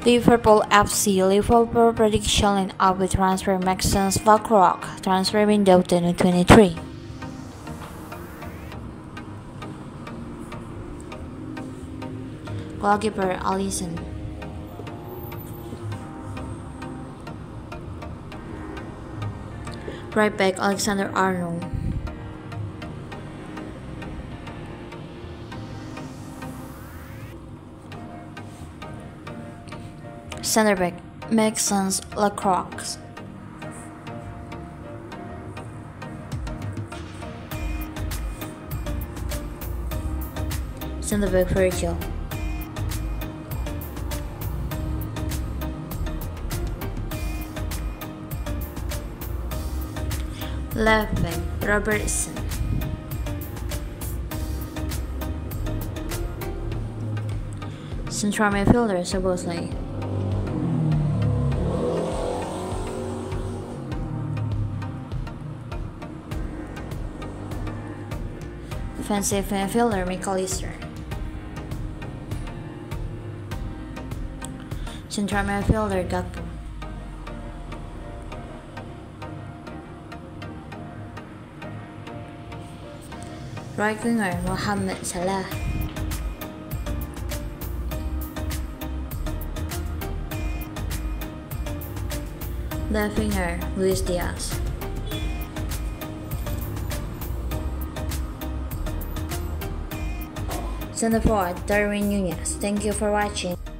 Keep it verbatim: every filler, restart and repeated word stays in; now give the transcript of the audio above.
Liverpool F C Liverpool prediction line-up with transfer Maxence Lacroix, transfer window twenty twenty-three. Goalkeeper Alisson. Right back Alexander Arnold. Center back Maxence Lacroix. Center back Virgil. Left back Robertson. Central midfielder Supposedly. Defensive midfielder McAllister. Central midfielder Gakpo. Right winger Mohamed Salah. Left winger Luis Diaz. Center forward Darwin Nunez. Thank you for watching.